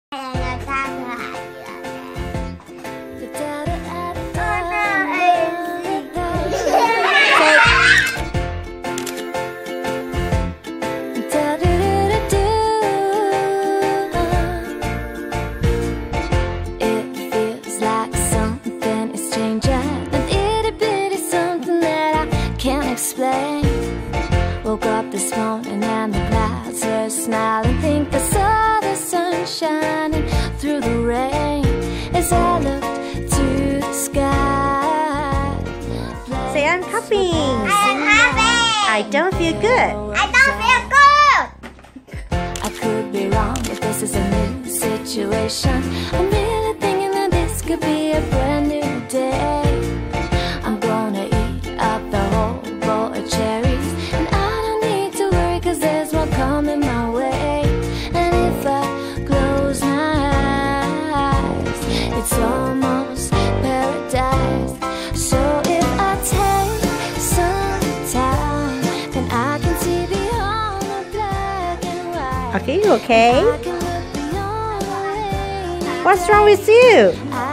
Woke up this morning and the clouds were smiling. Think I saw the sun shining through the rain as I looked to the sky. Say I'm coughing. I am happy. I don't feel good. I don't feel good. I could be wrong, but this is a new situation. I'm really thinking that this could be a brand new day. I'm gonna eat up the whole bowl of cherries, and I don't need to worry 'cause there's one coming my way. And if I close my eyes, it's almost paradise. So if I take some time, then I can see beyond the black and white. Okay, you okay? I can look beyond the rain. What's wrong with you? I